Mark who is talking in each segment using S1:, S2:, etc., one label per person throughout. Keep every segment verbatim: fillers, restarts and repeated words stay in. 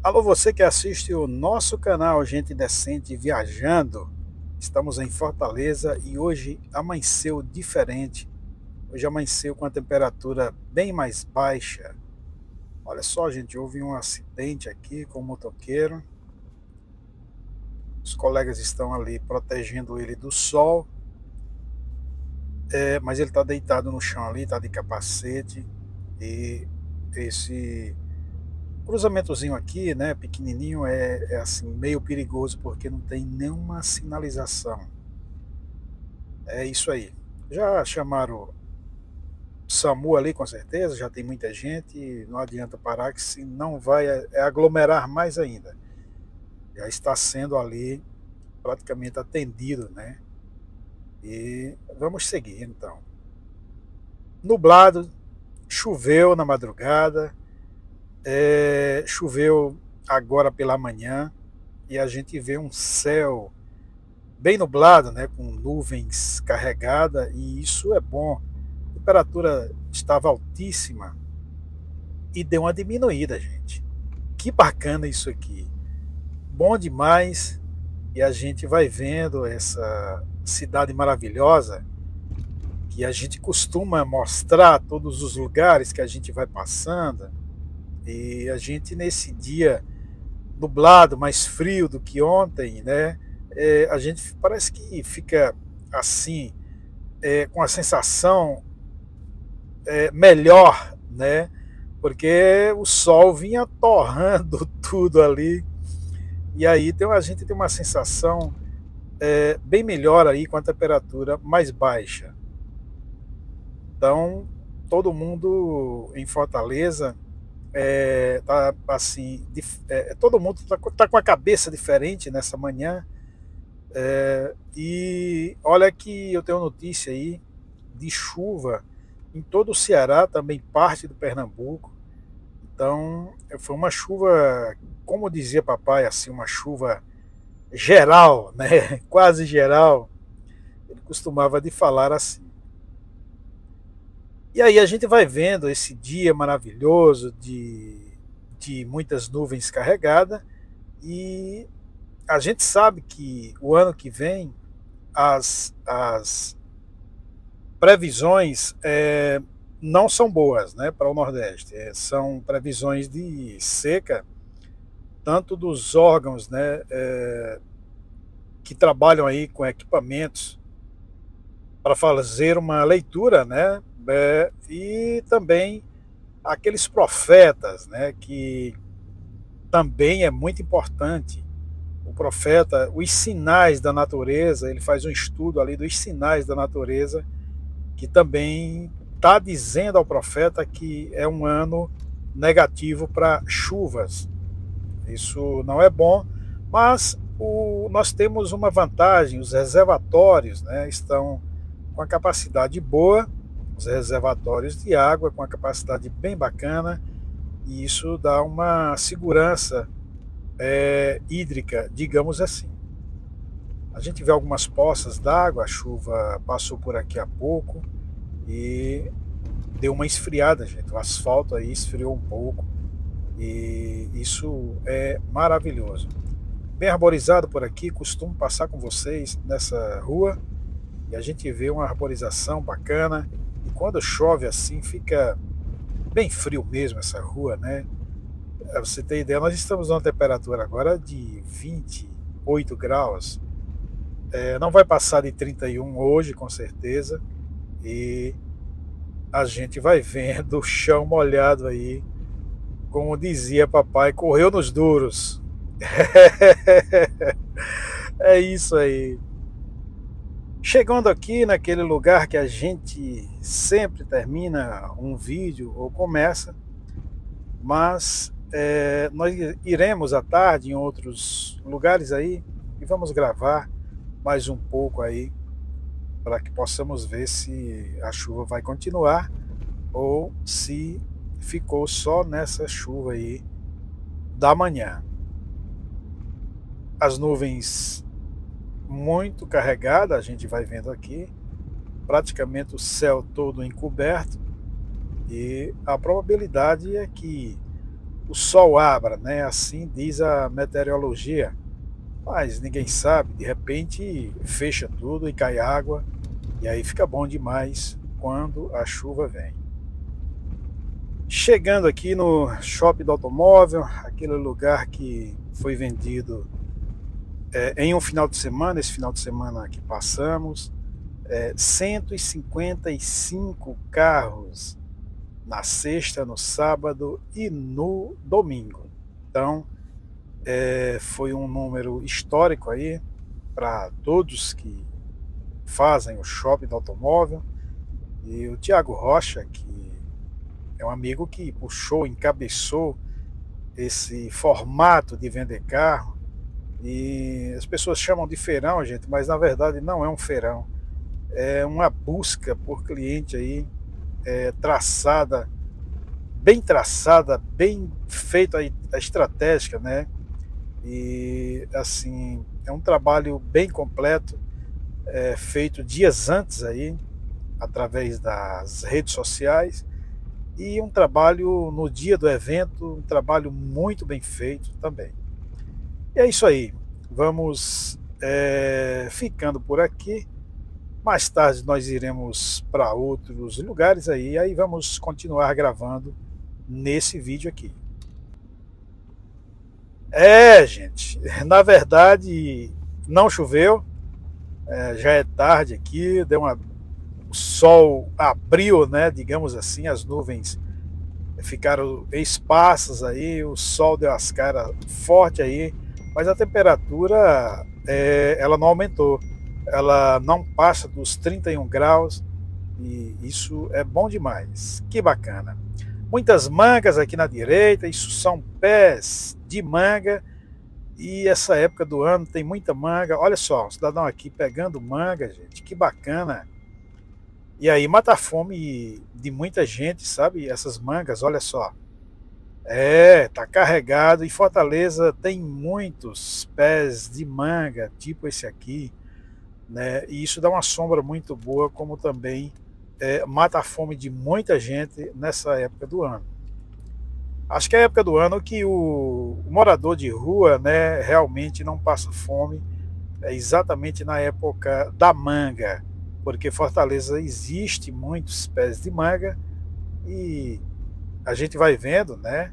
S1: Alô, você que assiste o nosso canal Gente Decente Viajando. Estamos em Fortaleza e hoje amanheceu diferente. Hoje amanheceu com a temperatura bem mais baixa. Olha só, gente, houve um acidente aqui com um motoqueiro. Os colegas estão ali protegendo ele do sol. É, mas ele está deitado no chão ali, está de capacete. E esse cruzamentozinho aqui, né, pequenininho, é, é assim meio perigoso porque não tem nenhuma sinalização. É isso aí. Já chamaram o SAMU ali com certeza, já tem muita gente, não adianta parar que se não vai é aglomerar mais ainda. Já está sendo ali praticamente atendido, né? E vamos seguir então. Nublado, choveu na madrugada, é, choveu agora pela manhã e a gente vê um céu bem nublado, né, com nuvens carregadas, e isso é bom. A temperatura estava altíssima e deu uma diminuída, gente. Que bacana isso aqui. Bom demais. E a gente vai vendo essa cidade maravilhosa que a gente costuma mostrar todos os lugares que a gente vai passando. E a gente nesse dia nublado, mais frio do que ontem, né? É, a gente parece que fica assim, é, com a sensação é, melhor, né? Porque o sol vinha torrando tudo ali. E aí tem, a gente tem uma sensação é, bem melhor aí com a temperatura mais baixa. Então, todo mundo em Fortaleza é, tá assim, é, todo mundo tá, tá com a cabeça diferente nessa manhã. É, e olha que eu tenho notícia aí de chuva em todo o Ceará, também parte do Pernambuco. Então foi uma chuva, como dizia papai, assim, uma chuva geral, né? Quase geral. Ele costumava de falar assim. E aí a gente vai vendo esse dia maravilhoso de, de muitas nuvens carregadas, e a gente sabe que o ano que vem as, as previsões é, não são boas, né, para o Nordeste. É, são previsões de seca, tanto dos órgãos, né, é, que trabalham aí com equipamentos para fazer uma leitura, né, é, e também aqueles profetas, né, que também é muito importante. O profeta, os sinais da natureza, ele faz um estudo ali dos sinais da natureza, que também está dizendo ao profeta que é um ano negativo para chuvas. Isso não é bom, mas o, nós temos uma vantagem: os reservatórios, né, estão com a capacidade boa, os reservatórios de água com a capacidade bem bacana, e isso dá uma segurança é, hídrica, digamos assim. A gente vê algumas poças d'água, a chuva passou por aqui há pouco e deu uma esfriada, gente. O asfalto aí esfriou um pouco e isso é maravilhoso. Bem arborizado por aqui, costumo passar com vocês nessa rua e a gente vê uma arborização bacana, e quando chove assim fica bem frio mesmo essa rua, né? Pra você ter ideia, nós estamos numa temperatura agora de vinte e oito graus. É, não vai passar de trinta e um hoje, com certeza. E a gente vai vendo o chão molhado aí. Como dizia papai, correu nos duros. É isso aí. Chegando aqui naquele lugar que a gente sempre termina um vídeo ou começa, mas é, nós iremos à tarde em outros lugares aí e vamos gravar mais um pouco aí para que possamos ver se a chuva vai continuar ou se ficou só nessa chuva aí da manhã. As nuvens muito carregadas, a gente vai vendo aqui, praticamente o céu todo encoberto, e a probabilidade é que o sol abra, né? Assim diz a meteorologia. Mas ninguém sabe, de repente fecha tudo e cai água, e aí fica bom demais quando a chuva vem. Chegando aqui no Shopping do Automóvel, aquele lugar que foi vendido é, em um final de semana, esse final de semana que passamos, é, cento e cinquenta e cinco carros na sexta, no sábado e no domingo. Então, é, foi um número histórico aí para todos que fazem o Shopping do Automóvel. E o Tiago Rocha, que é um amigo que puxou, encabeçou esse formato de vender carro. E as pessoas chamam de feirão, gente, mas na verdade não é um feirão. É uma busca por cliente aí, é, traçada, bem traçada, bem feita a estratégia, né? E assim, é um trabalho bem completo, é, feito dias antes aí, através das redes sociais, e um trabalho no dia do evento, um trabalho muito bem feito também. E é isso aí, vamos é, ficando por aqui. Mais tarde nós iremos para outros lugares aí, aí vamos continuar gravando nesse vídeo aqui. É, gente, na verdade não choveu, é, já é tarde aqui, deu uma, o sol abriu, né, digamos assim, as nuvens ficaram esparsas aí, o sol deu as caras forte aí, mas a temperatura é, ela não aumentou, ela não passa dos trinta e um graus e isso é bom demais, que bacana. Muitas mangas aqui na direita, isso são pés de manga, e essa época do ano tem muita manga. Olha só, o cidadão aqui pegando manga, gente, que bacana. E aí mata a fome de muita gente, sabe? Essas mangas, olha só. É, tá carregado. E Fortaleza tem muitos pés de manga, tipo esse aqui, né? E isso dá uma sombra muito boa, como também é, mata a fome de muita gente nessa época do ano. Acho que é a época do ano que o, o morador de rua, né, realmente não passa fome, é exatamente na época da manga, porque Fortaleza existe muitos pés de manga e a gente vai vendo, né,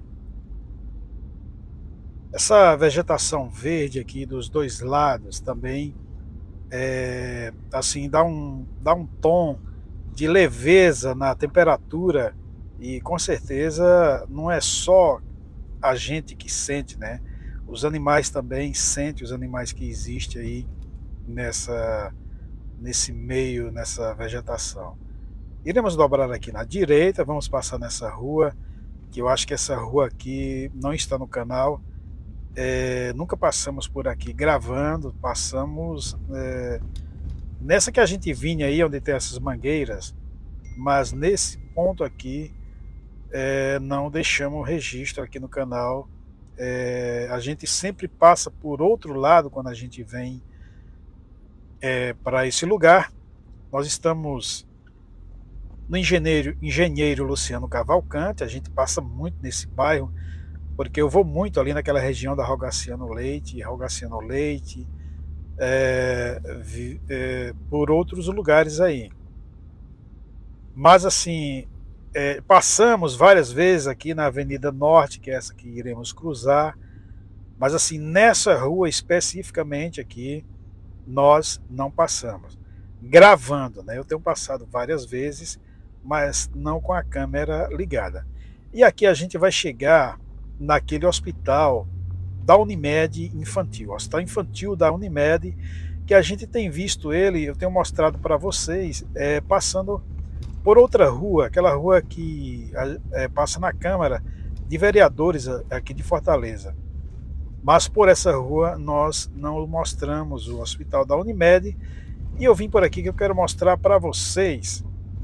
S1: essa vegetação verde aqui dos dois lados também, é, assim, dá um, dá um tom de leveza na temperatura. E com certeza não é só a gente que sente, né? Os animais também sentem, os animais que existem aí nessa, nesse meio, nessa vegetação. Iremos dobrar aqui na direita, vamos passar nessa rua, que eu acho que essa rua aqui não está no canal. É, nunca passamos por aqui gravando, passamos é, nessa que a gente vinha aí, onde tem essas mangueiras, mas nesse ponto aqui É, não deixamos registro aqui no canal. É, a gente sempre passa por outro lado quando a gente vem é, para esse lugar. Nós estamos no engenheiro, engenheiro Luciano Cavalcante. A gente passa muito nesse bairro, porque eu vou muito ali naquela região da Rogaciano Leite, Rogaciano Leite, é, vi, é, por outros lugares aí. Mas assim, É, passamos várias vezes aqui na Avenida Norte, que é essa que iremos cruzar, mas assim, nessa rua especificamente aqui, nós não passamos. Gravando, né? Eu tenho passado várias vezes, mas não com a câmera ligada. E aqui a gente vai chegar naquele hospital da Unimed infantil, hospital infantil da Unimed, que a gente tem visto ele, eu tenho mostrado para vocês, é, passando por outra rua, aquela rua que é, passa na Câmara de Vereadores aqui de Fortaleza. Mas por essa rua nós não mostramos o hospital da Unimed. E eu vim por aqui que eu quero mostrar para vocês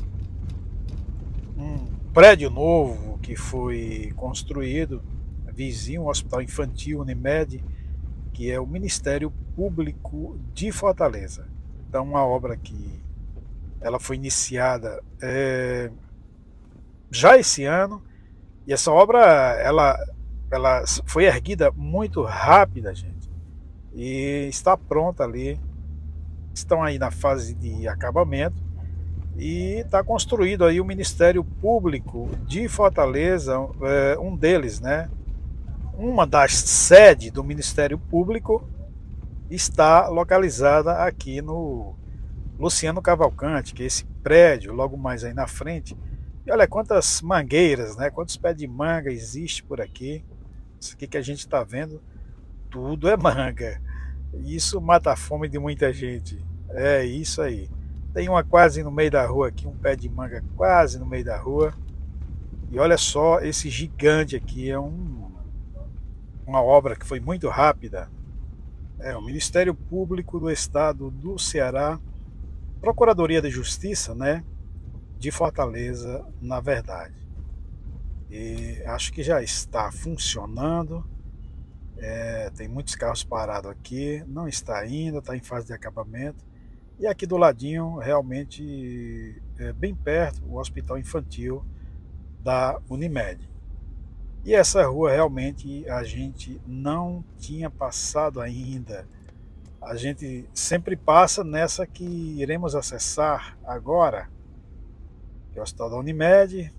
S1: um prédio novo que foi construído, vizinho ao Hospital Infantil Unimed, que é o Ministério Público de Fortaleza. Então, uma obra que ela foi iniciada é, já esse ano, e essa obra ela ela foi erguida muito rápida, gente, e está pronta ali. Estão aí na fase de acabamento e está construído aí o Ministério Público de Fortaleza, é, um deles, né? Uma das sedes do Ministério Público está localizada aqui no Luciano Cavalcante, que é esse prédio logo mais aí na frente. E olha quantas mangueiras, né? Quantos pés de manga existe por aqui. Isso aqui que a gente está vendo, tudo é manga. Isso mata a fome de muita gente. É isso aí. Tem uma quase no meio da rua aqui, um pé de manga quase no meio da rua. E olha só, esse gigante aqui é um, uma obra que foi muito rápida. É o Ministério Público do Estado do Ceará, Procuradoria de Justiça, né, de Fortaleza, na verdade. E acho que já está funcionando. É, tem muitos carros parados aqui, não está ainda, está em fase de acabamento. E aqui do ladinho, realmente, é, bem perto, o Hospital Infantil da Unimed. E essa rua realmente a gente não tinha passado ainda. A gente sempre passa nessa que iremos acessar agora, que é o Hospital da Unimed.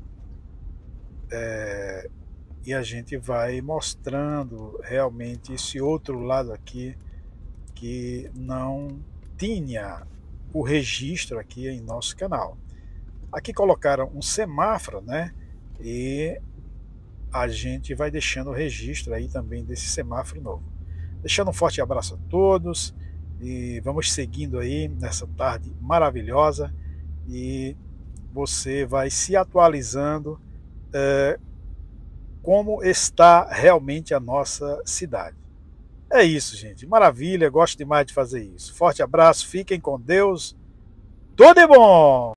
S1: É, e a gente vai mostrando realmente esse outro lado aqui que não tinha o registro aqui em nosso canal. Aqui colocaram um semáforo, né? E a gente vai deixando o registro aí também desse semáforo novo. Deixando um forte abraço a todos e vamos seguindo aí nessa tarde maravilhosa e você vai se atualizando é, como está realmente a nossa cidade. É isso, gente. Maravilha, gosto demais de fazer isso. Forte abraço, fiquem com Deus. Tudo de bom!